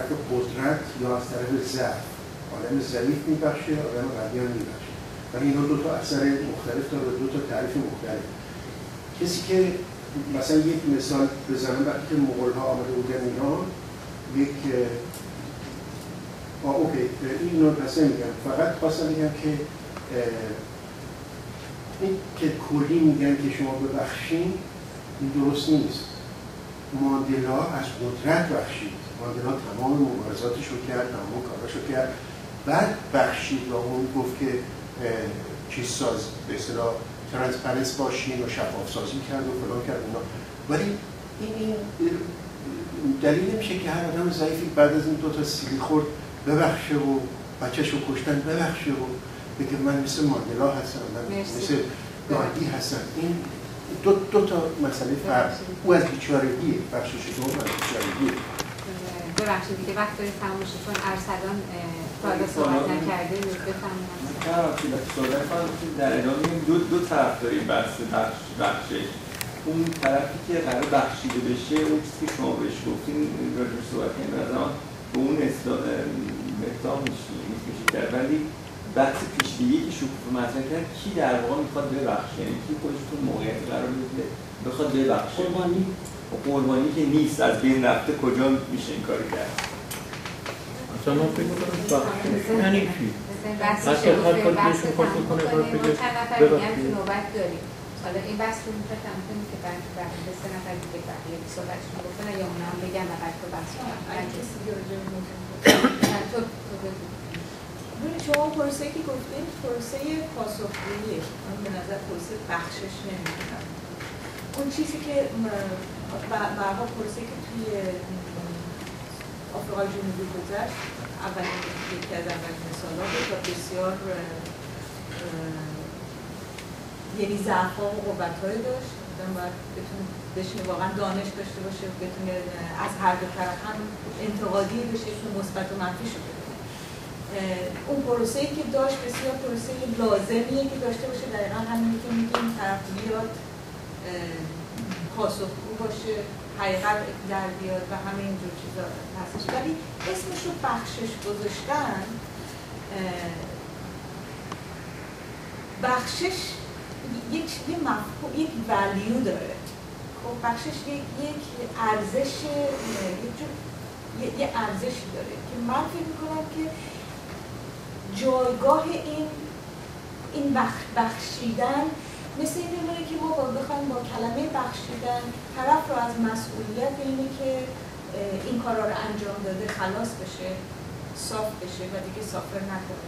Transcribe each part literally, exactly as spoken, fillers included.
طرف قدرت یا از طرف ضعف. آدم ضعیف میبخشه، آدم قوی میبخشه. ولی اینا دو تا اثر مختلف داره، دو تا تعریف مختلف. کسی که مثلا یک مثال بزنم، وقتی که مغول‌ها آمده بودن ایران، یک آه اوکی اینو پس نمیگم، فقط خواستم بگم که این که کلی میگن که شما ببخشین، این درست نیست. ماندلا از قدرت بخشید، ماندلا تمام مبارزاتش رو کرد، تمام کاراش رو کرد، بعد بخشید و اون گفت که چیز ساز به اصطلاح ترانسپرنس باشین و شفاف سازی کرد و فلان کرد اونا. ولی این دلیل نمیشه که هر آدم ضعیفی بعد از این دو تا سیلی خورد ببخشه و بچه‌ش رو کشتن ببخشه و بگه من مثل ماندلا هستم، من مثل گاندی هستم. این دو, دو تا مسئله فرق. او از بیچارگی بخشش دوم از بیچارگی. ببخشید دیگه وقت دارید تموم شد، چون ارسلان تا صحبت نکرده بفرمایید. نه صحبت کنم در ادامه دو دو طرف داریم بحث بخش بخشش. اون طرفی که قرار بخشیده بشه، اون چیزی که شما بهش گفتین راجعش صحبت کنیم به نظرم به اون اقدام میشه کرد. ولی بحث پیشبینی که شکوفه مطرح کرد، کی در واقع میخواد ببخشه، یعنی کی خودش تو موقعیتی قرار بده بخواد ببخشه. قربانی قربانی که نیست، از بین رفته، کجا میشه این کاری کرد؟ اصلا من فکر میکنم بخشه یعنی چی؟ حتی خواهد کنید بهشون خود میکنه باید بگه ببخشید نوبت داریم. حالا این بحث رو میخواد تمام کنیم که بعد به سه نفر دیگه بقیه صحبتشون گفتن یا اونا هم بگن و بعد تو بحث کنم. ببینید شما پروسه که گفتید پروسه پاسخگوییه، من به نظر پروسه بخشش نمیدونم. اون چیزی که برها پروسه که توی آفریقای جنوبی گذشت، اولین یکی از اولین مثال‌ها بود و بسیار یعنی ضعف‌ها و قوت‌هایی داشت. آدم باید بتونه بشینه واقعا دانش داشته باشه و بتونه از هر دو طرف هم انتقادی بشه که مثبت و منفی شده. اون پروسه‌ای که داشت بسیار پروسه لازمیه که داشته باشه، دقیقاً همینی که میگیم طرف بیاد پاسخگو باشه، حقیقت در بیاد و همه اینجور چیزا هستش. ولی اسمش رو بخشش گذاشتن، بخشش یک یه مفهوم، یک ولیو داره. خب بخشش یک یک ارزش، یک جور یه, یه ارزشی داره که من فکر می‌کنم که جایگاه این این بخ بخشیدن مثل این میمونه که ما با بخوایم با کلمه بخشیدن طرف رو از مسئولیت اینه که این کارا رو انجام داده خلاص بشه، صاف بشه و دیگه سافر نکنه.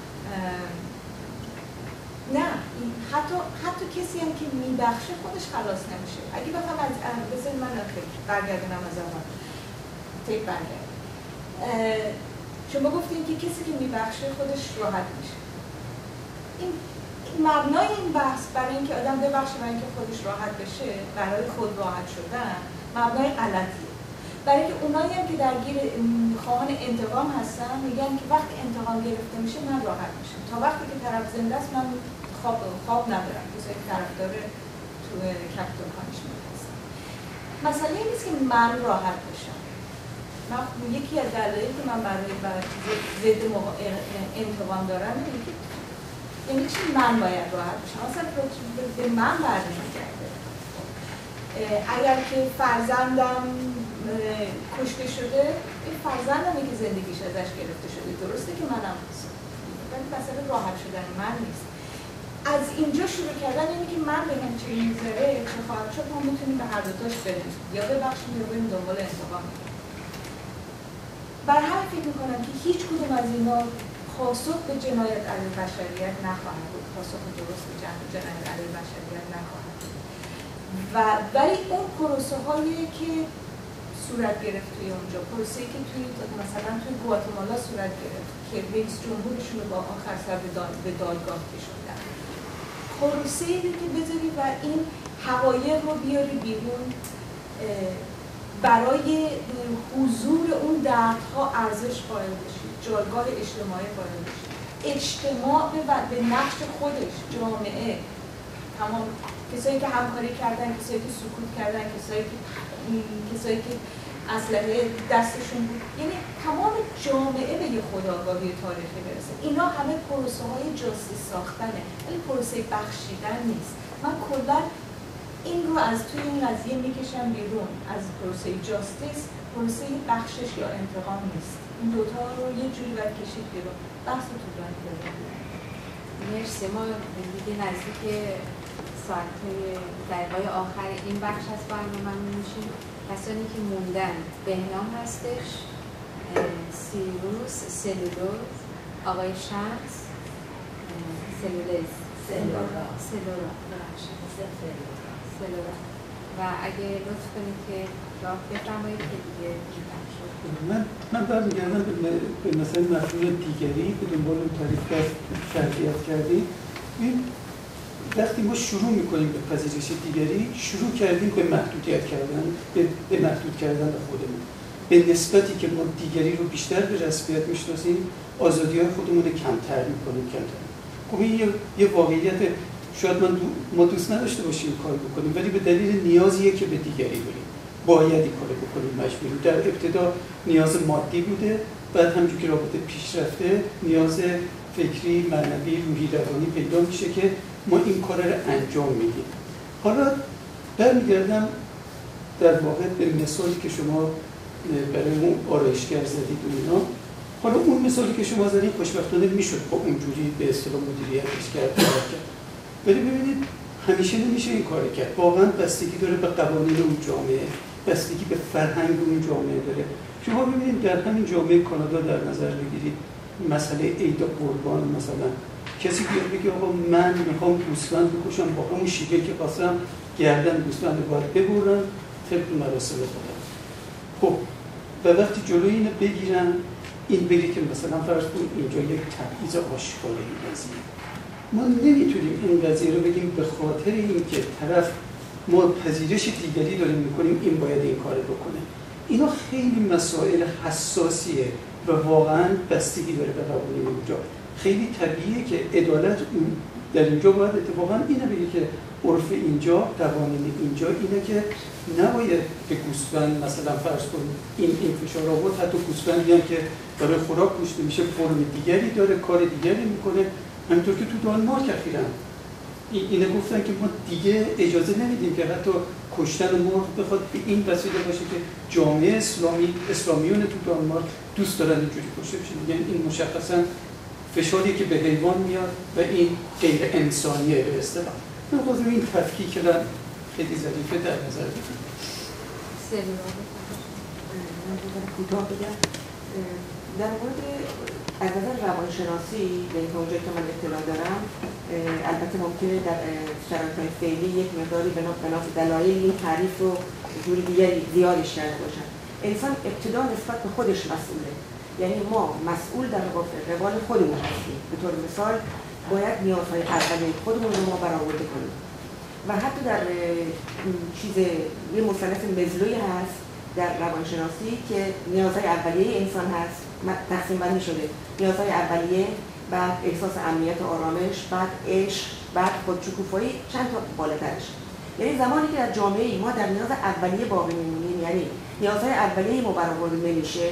نه، حتی حتی کسی هم که میبخشه خودش خلاص نمیشه. اگه بخوام از بذار من برگردونم از اول تک برگردم. شما گفتین که کسی که میبخشه خودش راحت میشه. این مبنای این بحث برای اینکه آدم ببخشه برای اینکه خودش راحت بشه، برای خود راحت شدن، مبنای غلطیه. برای اینکه اونایی هم که درگیر خواهان انتقام هستن میگن که وقتی انتقام گرفته میشه من راحت میشم. تا وقتی که طرف زنده است من خواب خواب ندارم. کسایی که طرفدار تو کپیتال پانیشمنت هستن. مسئله این نیست که من راحت بشم. من یکی از دلایلی که من برای ضد انتقام دارم اینه که یعنی چی من باید راحت بشم؟ اصلا به من برمیگرده. اگر که فرزندم کشته شده، این فرزندمه که زندگیش ازش گرفته شده. درسته که منم هستم، ولی مسئله راحت شدن من نیست. از اینجا شروع کردن اینه که من بهم چه میذاره چه خواهد شد، ما میتونیم به هر دوتاش بریم، یا ببخشیم یا بریم دنبال انتقام. بر همین فکر میکنم که هیچ کدوم از اینا پاسخ به جنایت علیه بشریت نخواهد بود، پاسخ درست به جنایت علیه بشریت نخواهد بود. و ولی اون پروسه هایی که صورت گرفت توی اونجا، پروسه‌ای که توی مثلا توی گواتمالا صورت گرفت که رئیس جمهورشون رو با آخر سر به دادگاه کشوندن، پروسه‌ای که بذاری و این حقایق رو بیاری بیرون، برای حضور اون دردها ارزش قائل بشید، جایگاه اجتماعی قائل بشید، اجتماع به نقش خودش، جامعه، تمام کسایی که همکاری کردن، کسایی که سکوت کردن، کسایی که کسایی که اسلحه دستشون بود. یعنی تمام جامعه به یه خودآگاهی تاریخی برسه. اینا همه پروسه های جاستیس ساختنه ولی پروسه بخشیدن نیست. من کلا این رو از توی این قضیه میکشم بیرون. از پروسه جاستیس پروسه بخشش یا انتقام نیست. این دوتا رو یه جوری باید کشید بیرون. بحث رو طولانی کنیم. مرسی. ما دیگه نزدیک ساعت‌های دقیقه‌های آخر این بخش از برنامه‌مون میشیم. کسانی که موندن بهنام هستش، سیروس، سلولوز، آقای شمس، سلولز، سلورا، سلورا، سلورا. و اگه لطف کنید که راه بفرمایید که دیگه این بخش رو من من برمیگردم به مثلا مفهوم دیگری به دنبال اون تعریف که شرطیت کردیم. این وقتی ما شروع میکنیم به پذیرش دیگری، شروع کردیم به محدودیت کردن، به, به محدود کردن خودمون. به نسبتی که ما دیگری رو بیشتر به رسمیت میشناسیم، آزادی‌های خودمون رو کمتر میکنیم، کمتر. خب این یه, یه واقعیت. شاید من دو، ما دوست نداشته باشیم کار بکنیم، ولی به دلیل نیازیه که به دیگری بریم. باید این کار بکنیم، مجبوریم. در ابتدا نیاز مادی بوده، بعد همونجوری که رابطه پیش رفته، نیاز فکری، معنوی، روحی، روانی پیدا میشه که ما این کار رو انجام میدیم. حالا برمیگردم در واقع به مثالی که شما برای اون آرایشگر زدید و اینا. حالا اون مثالی که شما زدید خوشبختانه میشد با اونجوری به اصطلاح مدیریتش کرد. ولی ببینید همیشه نمیشه این کار کرد. واقعا بستگی داره به قوانین اون جامعه، بستگی به فرهنگ اون جامعه داره. شما ببینید در همین جامعه کانادا در نظر بگیرید مسئله عید قربان، مثلا کسی بیاد بگه آقا من میخوام گوسفند بکشم با اون شیوه که قاسم گردن گوسفند رو باید ببرم طبق مراسم خودم. خب و وقتی جلوی اینو بگیرن این بگه که مثلا فرض کنید اینجا یک تبعیض آشکار این قضیه. ما نمیتونیم این قضیه رو بگیم به خاطر اینکه طرف ما پذیرش دیگری داریم میکنیم این باید این کار بکنه. اینا خیلی مسائل حساسیه و واقعا بستگی داره به قوانین اونجا. خیلی طبیعیه که عدالت در اینجا باید اتفاقا اینه بگه که عرف اینجا، قوانین اینجا اینه که نباید به گوسفند مثلا فرض کنید این این فشار آورد، حتی گوسفندی هم که برای خوراک کشته میشه فرم دیگری داره، کار دیگری میکنه. همینطور که تو دانمارک اخیراً اینه گفتن که ما دیگه اجازه نمیدیم که حتی کشتن مرغ بخواد به این وسیله باشه که جامعه اسلامی اسلامیون تو دانمارک دوست دارن اینجوری کشته بشه. یعنی این مشخصاً فشاری که به حیوان میاد و این غیر انسانیه به اصطلاح. من خواستم این تفکیک را خیلی ظریفه در نظر بگیرم. من کوتاه بگم در مورد از نظر روانشناسی به این اونجایی که من اطلاع دارم، البته ممکنه در شرایط‌های فعلی یک مقداری بنا به دلایل این تعریف رو جوری دیگری زیادش کرده باشن. انسان ابتدا نسبت به خودش مسئوله، یعنی ما مسئول در قبال خودمون هستیم. به طور مثال باید نیازهای اولیه خودمون رو ما برآورده کنیم و حتی در چیز یه مصطلح مزلوی هست در روانشناسی که نیازهای اولیه انسان هست، تقسیم بندی شده. نیازهای اولیه، بعد احساس امنیت و آرامش، بعد عشق، بعد خودشکوفایی، چند تا بالاترش. یعنی زمانی که در جامعه ما در نیاز اولیه باقی میمونیم، یعنی نیازهای اولیه ما برآورده نمیشه،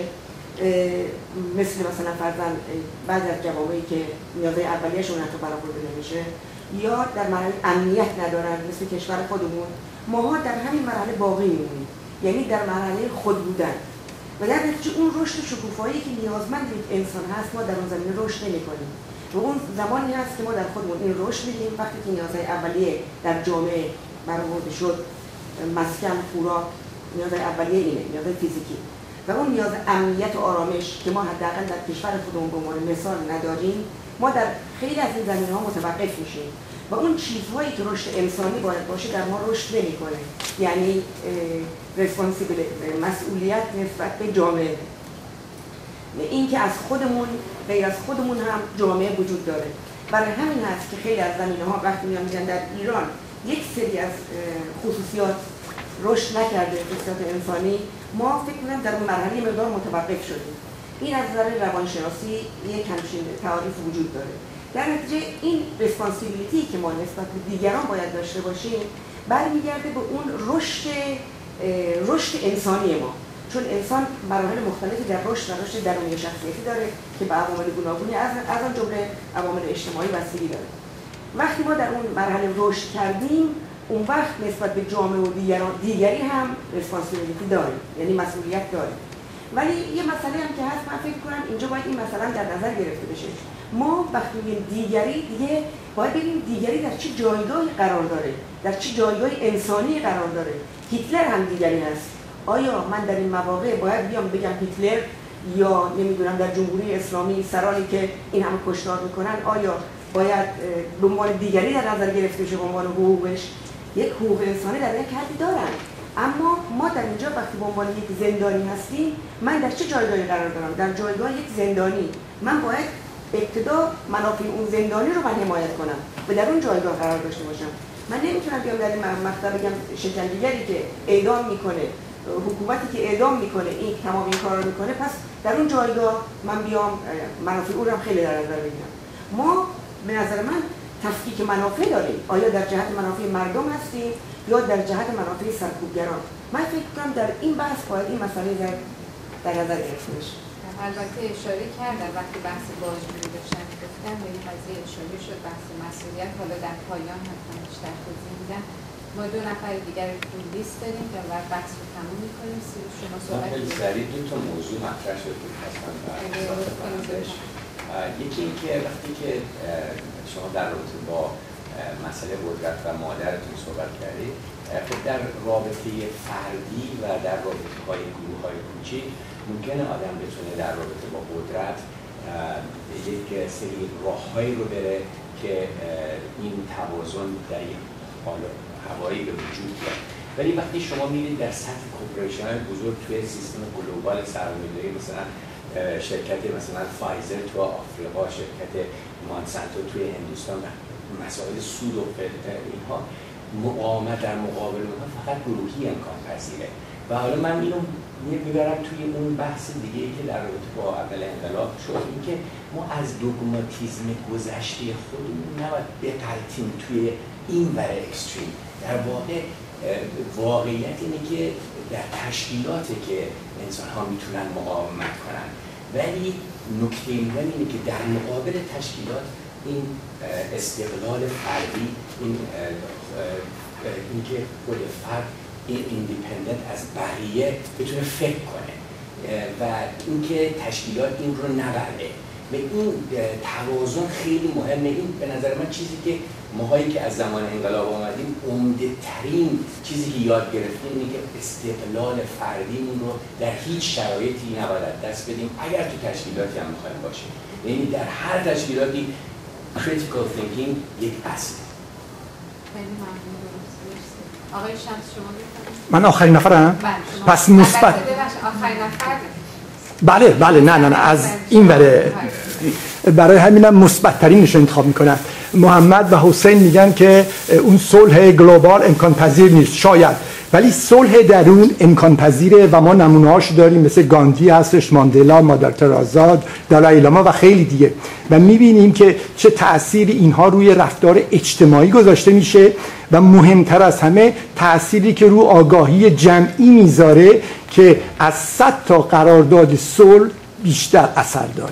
مثل مثلا فرضاً بعضی از جوامعی که نیازهای اولیه‌شون حتی برآورده نمیشه یا در مرحله امنیت ندارن مثل کشور خودمون، ماها در همین مرحله باقی میمونیم، یعنی در مرحله خود بودن و در نتیجه اون رشد شکوفایی که نیازمند یک انسان هست ما در اون زمینه رشد نمی‌کنیم و اون زمانی هست که ما در خودمون این رشد می‌کنیم وقتی که نیازهای اولیه در جامعه برآورده شد، مسکن، خوراک، نیازهای اولیه اینه، نیازهای فیزیکی و اون نیاز امنیت و آرامش که ما حداقل در کشور خودمون به عنوان مثال نداریم، ما در خیلی از این زمینه‌ها متوقف میشیم و اون چیزهایی که رشد انسانی باید باشه در ما رشد نمی‌کنه. یعنی ریسپانسیبل، مسئولیت نسبت به جامعه، این که از خودمون غیر از خودمون هم جامعه وجود داره. برای همین هست که خیلی از زمینه‌ها وقتی میان میگن در ایران یک سری از خصوصیات رشد نکرده به صورت انسانی، ما فکر کنم در اون مرحله مقدار متوقف شدیم. این از نظر روانشناسی یک همچین تعریف وجود داره. در نتیجه این ریسپانسیبیلیتی که ما نسبت به دیگران باید داشته باشیم برمیگرده به اون رشد رشد انسانی ما، چون انسان مراحل مختلفی در رشد و رشد درونی شخصیتی داره که به عوامل گوناگونی از از آن جمله عوامل اجتماعی بستگی داره. وقتی ما در اون مرحله رشد کردیم، اون وقت نسبت به جامعه و دیگری هم ریسپانسیبیلیتی داریم، یعنی مسئولیت داریم. ولی یه مسئله هم که هست، من فکر کنم اینجا باید این مسئله در نظر گرفته بشه. ما وقتی میگیم دیگری، دیگه باید ببینیم دیگری در چه جایگاهی قرار داره، در چه جایگاه انسانی قرار داره. هیتلر هم دیگری هست. آیا من در این مواقع باید بیام بگم هیتلر یا نمیدونم در جمهوری اسلامی سرانی که این همه کشتار میکنن آیا باید به عنوان دیگری در نظر گرفته بشه به عنوان حقوقش؟ یک حقوق انسانی در یک حدی دارن، اما ما در اینجا وقتی به عنوان یک زندانی هستیم، من در چه جایگاهی قرار دارم؟ در جایگاه یک زندانی. من باید ابتدا منافع اون زندانی رو من حمایت کنم و در اون جایگاه قرار داشته باشم. من نمیتونم بیام در این مقطع بگم شکنجهگری که اعدام میکنه، حکومتی که اعدام میکنه، این تمام این کارا رو میکنه، پس در اون جایگاه من بیام منافع او رو هم خیلی در نظر بگیرم. ما به نظر من تفکیک منافع داریم. آیا در جهت منافع مردم هستیم یا در جهت منافع سرکوبگران؟ من فکر کنم در این بحث باید این مسئله در نظر گرفته بشه. البته اشاره کردن وقتی بحث باجگیری داشتن گفتن به این قضیه اشاره شد، بحث مسئولیت. حالا در پایان حتما بیشتر توضیح میدم. ما دو نفر دیگر تو لیست داریم که بعد بحث رو تموم می‌کنیم. شما صحبت کنید. سریع دو تا موضوع مطرح شد که اصلا یکی این که وقتی که شما در رابطه با مسئله قدرت و مادرتون صحبت کردید، خب در رابطه فردی و در رابطه های گروه های کوچیک ممکنه آدم بتونه در رابطه با قدرت یک سری راههایی رو بره که این توازن در یک حال هوایی به وجود بیاد. ولی وقتی شما میرید در سطح کورپوریشن های بزرگ توی سیستم گلوبال سرمایه‌داری، مثلا شرکت مثلا فایزر تو آفریقا، شرکت مانسانتو توی هندوستان، مسائل سود و اینها، مقاومت در مقابل اونها فقط گروهی امکان پذیره. و حالا من اینو میبرم توی اون بحث دیگه که در رابطه با اول انقلاب شد، اینکه ما از دوگماتیسم گذشته خودمون نباید بغلطیم توی این ور اکستریم. در واقع واقعیت اینه که در تشکیلاته که انسان ها میتونن مقاومت کنن، ولی نکته مهم اینه که در مقابل تشکیلات این استقلال فردی، این اینکه خود فرد این ایندیپندنت از بقیه بتونه فکر کنه و اینکه تشکیلات این رو نبره. و این توازن خیلی مهمه. این به نظر من چیزی که ماهایی که از زمان انقلاب آمدیم عمده ترین چیزی که یاد گرفتیم اینه که استقلال فردیمون رو در هیچ شرایطی نباید دست بدیم، اگر تو تشکیلاتی هم می‌خوایم باشیم. یعنی در هر تشکیلاتی critical thinking یک اصل. آقای شمس شما بفرمایید. من آخرین نفرم؟ بله. پس مثبت. آخرین نفر. بله بله نه نه نه از این وره، برای همینم مثبت ترینش انتخاب میکنم. محمد و حسین میگن که اون صلح گلوبال امکان پذیر نیست، شاید، ولی صلح درون امکان پذیره و ما نمونه‌هاش داریم، مثل گاندی هستش، ماندلا، مادر ترزا، دالای لاما و خیلی دیگه، و میبینیم که چه تأثیری اینها روی رفتار اجتماعی گذاشته میشه و مهمتر از همه تأثیری که رو آگاهی جمعی میذاره که از صد تا قرارداد صلح بیشتر اثر داره.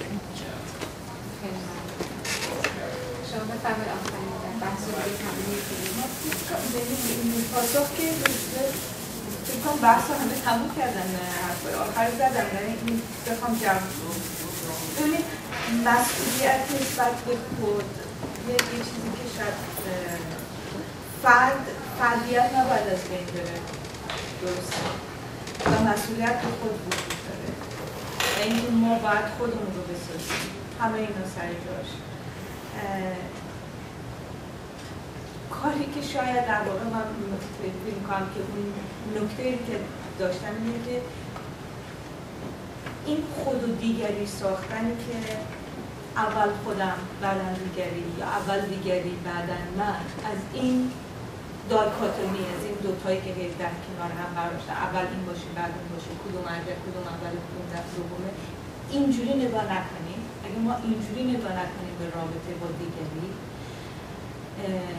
پاسخ که بکنم بحث رو همه تموم کردن، حرفای آخر زدن، یعنی این بخوام جمع ببینید مسئولیت نسبت به خود یه چیزی که شاید فرد فردیت نباید از بین بره، درسته، و مسئولیت به خود وجود داره و اینکه ما باید خودمون رو بسازیم، همه اینا سر جاش. کاری که شاید در واقع من فکر می‌کنم که اون نکته‌ای که داشتم اینه که این خود و دیگری ساختنی که اول خودم بعداً دیگری یا اول دیگری بعداً من، از این دایکاتومی، از این دوتایی که در کنار هم قرار داشتن، اول این باشه بعد اون باشه، کدوم اول کدوم اول کدوم در دومه، اینجوری نگاه نکنیم. اگه ما اینجوری نگاه نکنیم به رابطه با دیگری،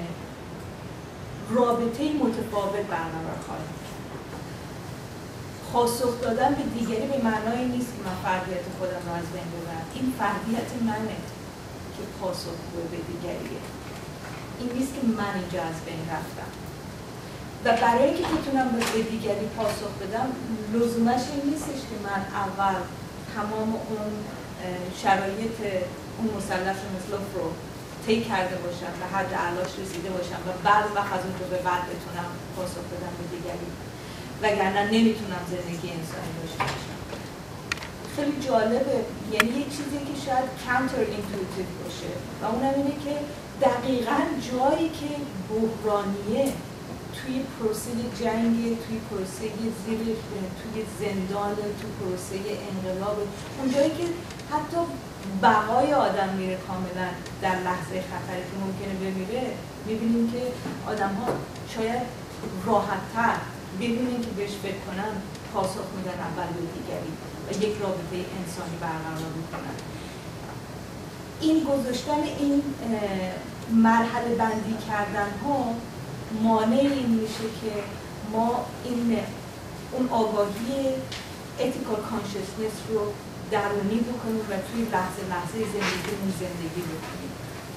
رابطه متفاوت برقرار خواهیم. پاسخ دادن به دیگری به معنای نیست که من فردیت خودم رو از بین ببرم. این فردیت منه که پاسخ به دیگریه. این نیست که من اینجا از بین رفتم. و برای اینکه بتونم به دیگری پاسخ بدم لزومش این نیستش که من اول تمام اون شرایط اون مثلث مثل رو طی کرده باشم و حد اعلاش رسیده باشم و بعد وقت از اون رو به بعد بتونم پاسخ بدم به دیگری، وگرنه نمیتونم زندگی انسانی داشته باشم. خیلی جالبه، یعنی یک چیزی که شاید کانتر اینتویتیو باشه و اونم اینه که دقیقاً جایی که بحرانیه توی پروسه جنگ، توی پروسه زیر، توی زندان، توی پروسه انقلاب، اونجایی که حتی بقای آدم میره کاملا در لحظه خطری که ممکنه بمیره، میبینیم که آدم ها شاید راحت‌تر بدونین که بهش فکر کنن پاسخ میدن اول به دیگری و یک رابطه انسانی برقرار میکنن. این گذاشتن این مرحله بندی کردن ها مانع این میشه که ما این اون آگاهی ethical consciousness رو درونی بکنیم و توی لحظه لحظه زندگیمون زندگی بکنیم.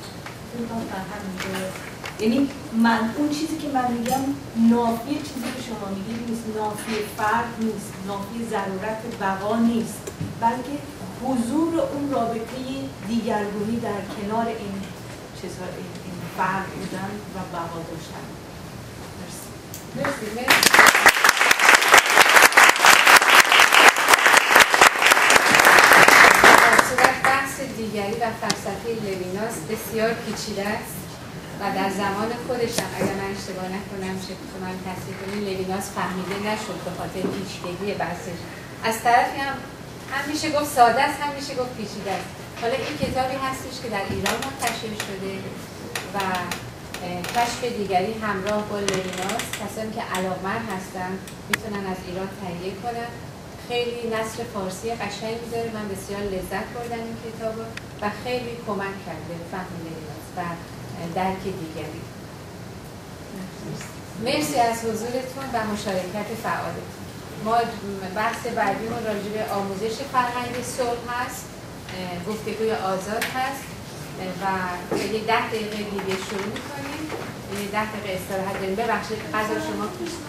یعنی من اون چیزی که من میگم نافی چیزی که شما میگید نیست، نافی فرد نیست، نافی ضرورت بقا نیست، بلکه حضور اون رابطه دیگرگونی در کنار این چیزها، این فرد بودن و بقا داشتن. مرسی. مرسی. مرسی. دیگری و فلسفه لویناس بسیار پیچیده است و در زمان خودش هم اگر من اشتباه نکنم شما هم تصحیح کنید لویناس فهمیده نشد به خاطر پیچیدگی بحثش. از طرفی هم هم میشه گفت ساده است، هم میشه گفت پیچیده است. حالا این کتابی هستش که در ایران منتشر شده و کشف دیگری همراه با لویناس، کسانی که علاقه‌مند هستن میتونن از ایران تهیه کنن. خیلی نثر فارسی قشنگی داره، من بسیار لذت بردم این کتابو و خیلی کمک کرده به فهم لویناس و درک دیگری. مرسی از حضورتون و مشارکت فعالتون. ما بحث بعدیمون راجع به آموزش فرهنگ صلح هست، گفتگوی آزاد هست و یک ده دقیقه دیگه شروع می‌کنیم. یک ده دقیقه استراحت داریم. ببخشید غذا شما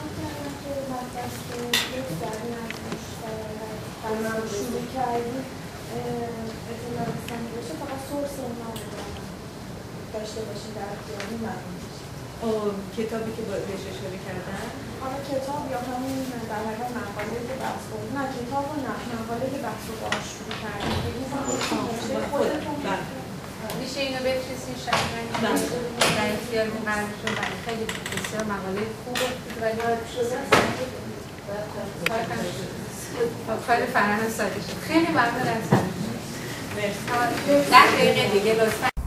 من شروع کردیم اطلاع رسانی باشه، فقط سورس اونا داشته باشیم در اختیاری مردم. کتابی که بهش اشاره کردن؟ حالا کتاب یا همون در حقیقت مقاله که بحث بود. نه کتاب و نه مقاله که بحث رو باید شروع کردیم. خودتون میشه اینو بفرستین شاید در اختیارمون قرار شد و خیلی بسیار مقاله خوب بود ولی کار فرهنگ ساده شد. خیلی ممنون از همه. ده دقیقه دیگه لطفا